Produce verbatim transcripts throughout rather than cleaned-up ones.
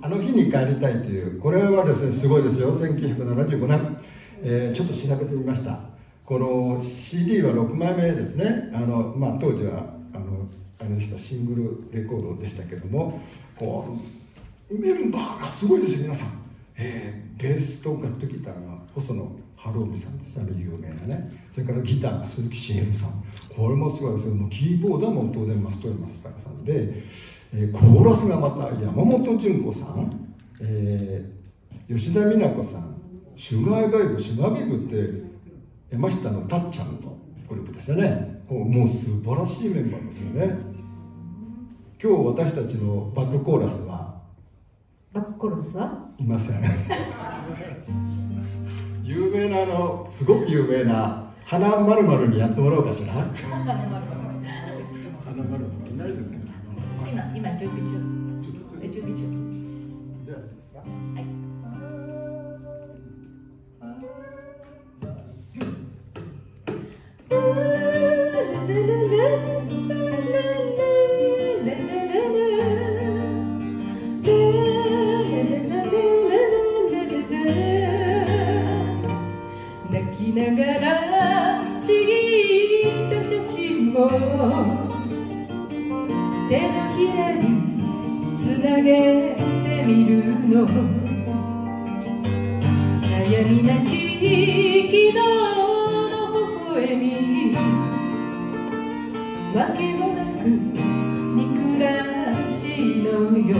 あの日に帰りたいという、これはですね、すごいですよ。せんきゅうひゃくななじゅうごねん、えー、ちょっと調べてみました。この シーディー はろくまいめですね。あの、まあ、当時はあのあれでした、シングルレコードでしたけども、こうメンバーがすごいですよ、皆さん。えー、ベースと楽器ギターが細野晴臣さんです、あの有名なね。それからギターが鈴木茂さん、これもすごいですよ。もうキーボードも当然松任谷正隆さんで、えー、コーラスがまた山本純子さん、えー、吉田美奈子さん、シュガーバイブ、シュガーバイブって山下のたっちゃんのグループですよね。もう素晴らしいメンバーですよね。今日私たちのバックコーラスはバックコーラスはいません。有名なあのすごく有名な花まるまるにやってもらおうかしら。花まるまるいないですね。 今今準備中。準備中。 ではですか。はい。 泣きながらちぎった写真を手のひらにつなげてみるの、悩みなき昨日の微笑み、わけもなく憎らしいのよ。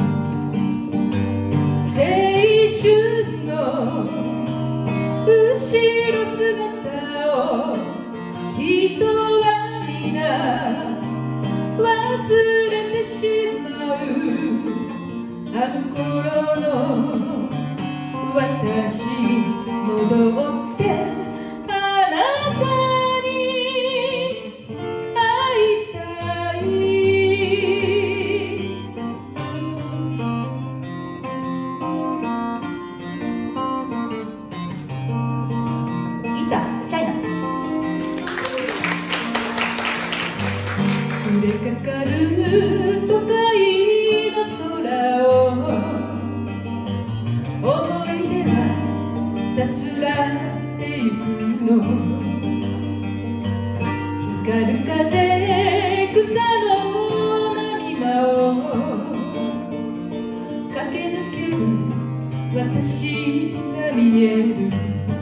青春の後ろ姿を人は皆忘れてしまう。あの頃の私に戻ってあなたに会いたい。ギターチャイナ。触れかかる都会の空を思い出はさすらってゆくの。光る風草の波間を駆け抜ける私が見える。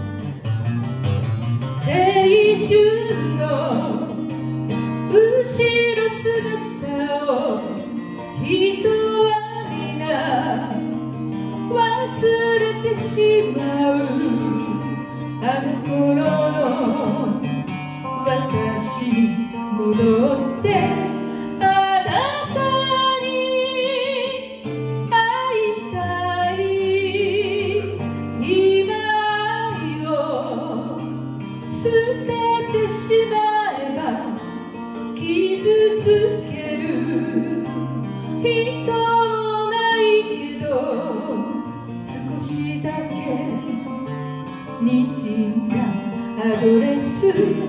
青春の後ろ姿を人は皆忘れてしまう。あの頃の私に戻ってあなたに会いたい。今愛を捨ててしまえば傷つける人もないけど、少しだけにじんだアドレス